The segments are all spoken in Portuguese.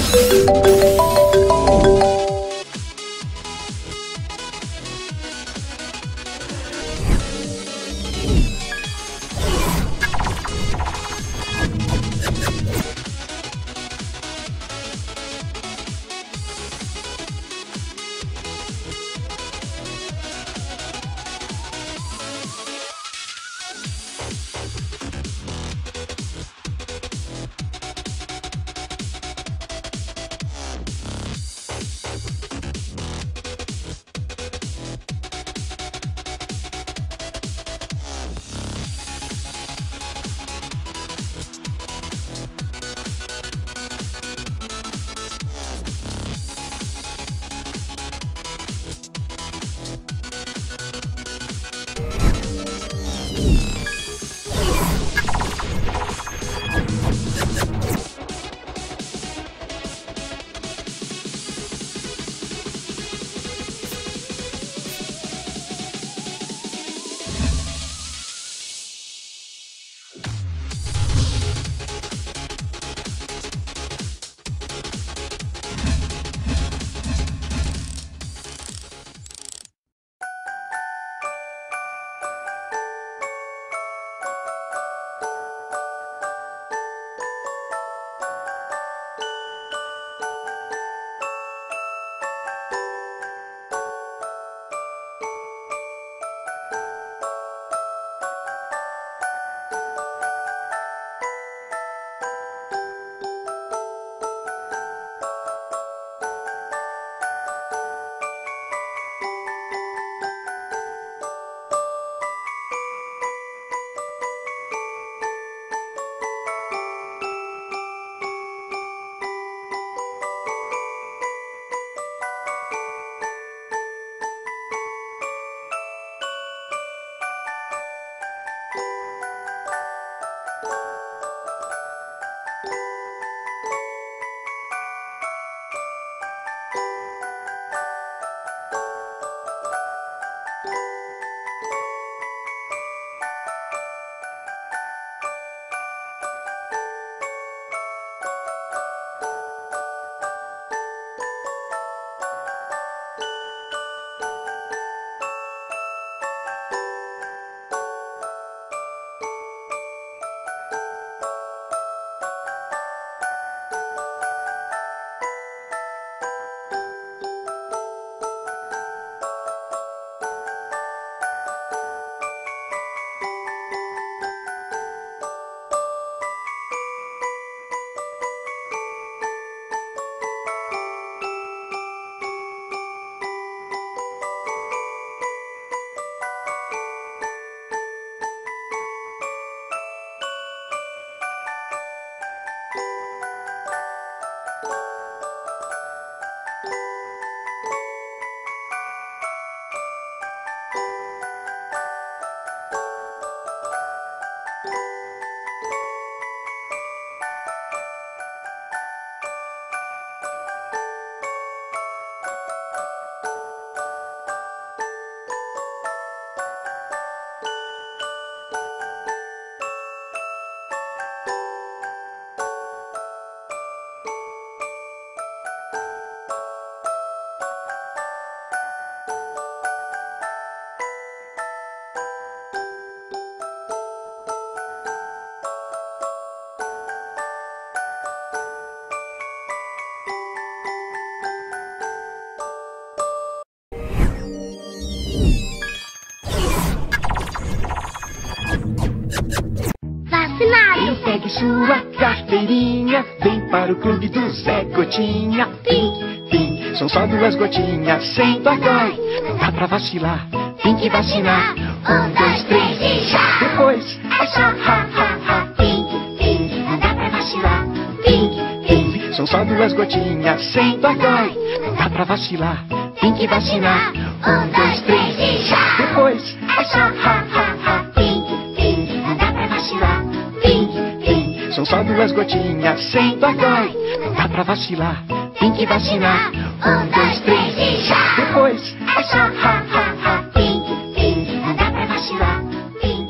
Seminário. Pegue sua carteirinha, vem para o clube do Zé Gotinha. Pim, pim, são só 2 gotinhas, sem dói. Não dá pra vacilar, tem que vacinar. 1, 2, 3 e já! Depois é só ha, ha, ha. Pim, pim, não dá pra vacilar. Pim, pim, são só 2 gotinhas, sem dói. Não dá pra vacilar, tem que vacinar. 1, 2, 3 e já! Depois é só ha, ha, ha. Pim, pim, não dá pra vacilar. Pim, pim, são só 2 gotinhas, sem dói. Não dá pra vacilar, tem que vacinar. 1, 2, 3 e já! Depois é só ha, ha, ha. Pim, pim, não dá pra vacilar. Pim,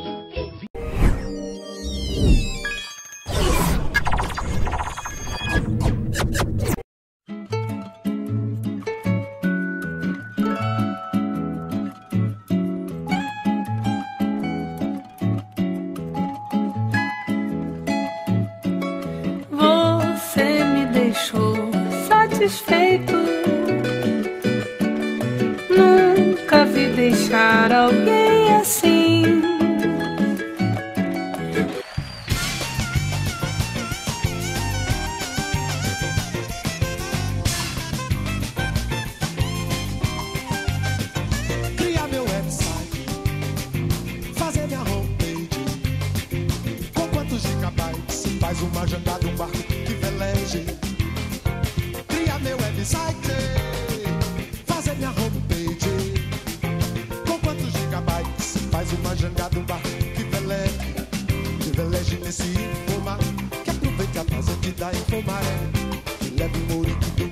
pim. satisfeito. Nunca vi deixar alguém assim. Criar meu website, fazer minha homepage. Com quantos gigabytes faz uma jangada, um barco que veleje. Criar meu website, fazer minha homepage. Com quantos gigabytes faz uma jangada, um barco que veleje nesse informar. Que aproveite a vazante da informar, que leve um ouro que